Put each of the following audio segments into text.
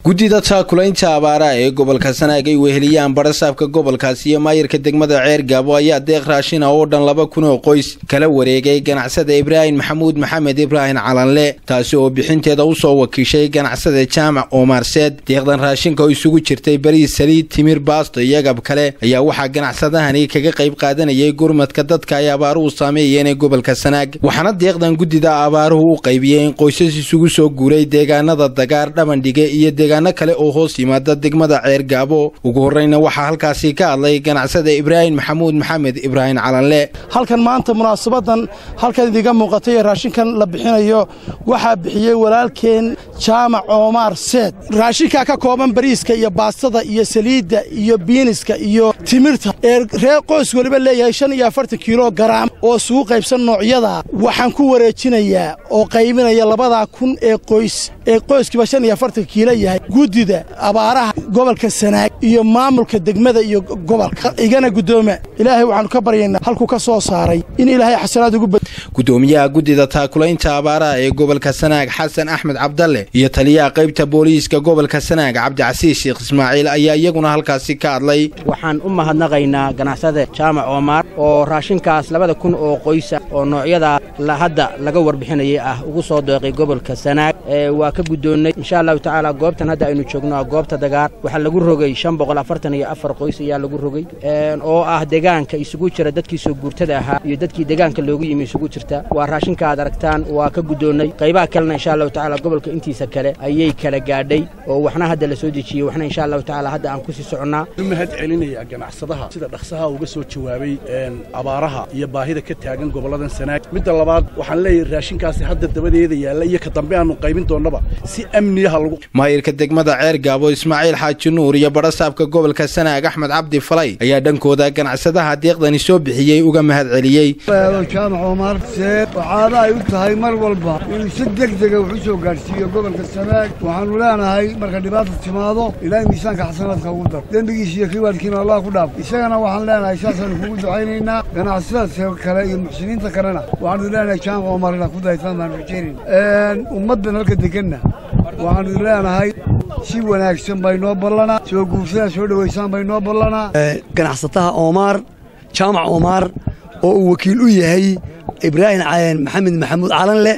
gudida taakulaynta abaaraha ee gobolka Sanaag ay weheliyaan barasaabka gobolkaasi iyo maayirka degmada Ceergaabo ayaa deeq raashin oo dhan 2,000 oo qoys kala wareegay ganacsade Ibrahim Maxamuud Maxamed Ibrahim Calanle taasi oo bixinteeda u soo wakiishay ganacsade Jaamac Omar Said deeqdan raashinka oo isugu jirtay bariis saliid timir baasto iyo agab kale ayaa waxa ganacsadahani kaga qayb qaadanayay gurmadka dadka ay abaaruhu saameeyeen ee gobolka Sanaag waxaana deeqdan gudida abaaruhu u qaybiyeen qoysas isugu soo guuray deegaanada Dagaar Dhabandhige iyo kale oo hoos yimaada degmada Ceergaabo ugu horeyna waxa halkaasi ka hadlay ganacsade Ibrahim Maxamuud Maxamed Ibrahim Calanle halkan maanta munaasabadan halkan idiga muuqatay raashinkan la bixinayo waxa bixiyay walaalkeen Jaamac Omar Said raashinka ka kooban bariiska iyo baastada iyo saliidda iyo biiniska iyo timirta reer qoys waliba leeyahay 45 kilogram oo suuq qaybsan noocyada waxaan ku wareejinayaa oo qaybinaya 2,000 ee qoyskiiba 45 kiilo yahay gudida abaaraha gobolka Sanaag iyo maamulka degmada iyo gobolka igana gudooma ilaahay waxaan ka baryaynaa halku ka soo saaray in ilaahay xasanaad ugu bad gudoomiyaha gudida taakulaynta abaaraha ee gobolka Sanaag Xasan Axmed Cabdalle iyo taliyaha qaybta booliiska gobolka Sanaag Cabdicasiis Sheekh Ismaaciil ayaa iyaguna halkaasi ka hadlay waxaan u mahadnaqaynaa ganacsade Jaamac Omar oo raashinkaas 2,000 oo qoys oo noocyada la hadda laga warbixinayay ah ugu soo deeqay gobolka Sanaag waa ka gudoonay insha Allah ta'ala goobtan hadda aynu joogno goobta Dagaar waxa lagu rogay 544 qoys ayaa lagu rogay oo ah deegaanka isugu jira dadkii soo guurtada ahaa iyo dadkii deegaanka loogu yimid isugu jirta waa raashinka aad aragtaan waa ka gudoonay qaybaha kalena insha Allah ta'ala gobolka intiisa kale ayay kala gaadhay oo waxna hadda la soo dejiyay waxna insha Allah ta'ala hadda aan ku sii soconaa mahad celinaya ganacsadaha sida dhaqsaha uga soo jawaabay abaaraha iyo baahida ka taagan goboladan Sanaag midda labaad waxaan leeyahay raashinkaasi hadda dabadeeda yaala iyo ka dambe aanu qaybin doonaba si amniyaha lagu maayirka degmada Ceergaabo Ismaaciil Xaaji Nuur iyo barasaabka gobolka Sanaag Axmed Cabdi Falay ayaa dhankooda ganacsadaha deeqdan soo bixiyay uga mahad celiyay Jaamac Omar Said waxaad ay u tahay mar walba in si degdeg ah u soo gaarsiiyo gobolka Sanaag waxaan leenahay marka dhibaato timaado ilaahay miisaanka xasanaadka ugu dar dambigiisa iyo kiwaadkiina Allah ku dhaaf isagana waxaan leenahay saasan kugu ducaynaynaa ganacsadaha kale iyo muxsiniinta kalena waxaan leenahay Jaamac Omar la ku daytaan baan rajaynayn ummadan halka deganna waxaan leenahay si wanaagsan bay noo balana soo guurshada soo dhaweysaan bay noo balana ganacsataha Omar Jaamac Omar oo uu wakiil u yahay Ibrahim Maxamed Maxamuud Calanle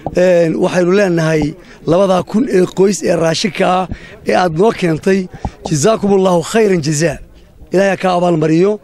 waxaynu leenahay 2,000 ee qoys ee raashinka ee aad noo keentay jazaakumullahu khayran jazaa ilaahay ka abaal mariyo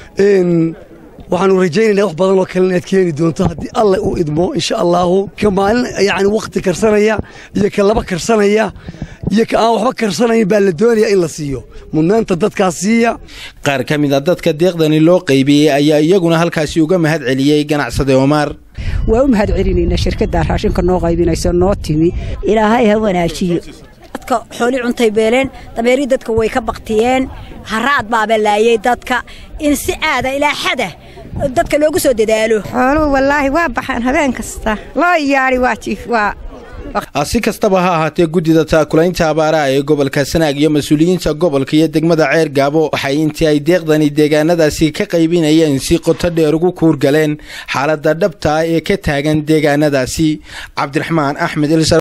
waxaanu rajaynaynaa wax badan oo kale inaad keeni doonto haddii Allah uu idmo insha Allah ka maalin yaani waqti karsanaya iyo ka laba karsanaya iyo ka aan waxba karsanayn baa la doonayaa in la siiyo mudnaanta dadkaasiya qaar ka mid ah dadka deeqdani loo qaybiyay ayaa iyaguna halkaasi uga mahad celiyay ganacsade Omar waa u mahad celinayna shirkadda raashinka noo qaybinayso noo timi ilaahay ha wanaajiyo dadka xooli cuntay beeleen dameeri dadka way ka baqtiyeen haraad baabalaayay dadka in si aada ilaa xada dadka loogu soo dadaalo xooluhu wallaahi waa baxaan habeen kasta loo yaari waa jiif waa asi kastaba ha ahaatee gudida taakulaynta abaaraha ee gobolka Sanaag iyo mas'uuliyiinta gobolka iyo degmada Ceergaabo waxay intii ay deeqdani deegaanadaasi ka qaybinayeen si qoto dheer ugu kuurgaleen xaaladda dhabta ee ka taagan deegaanadaasi Cabdiraxmaan Axmed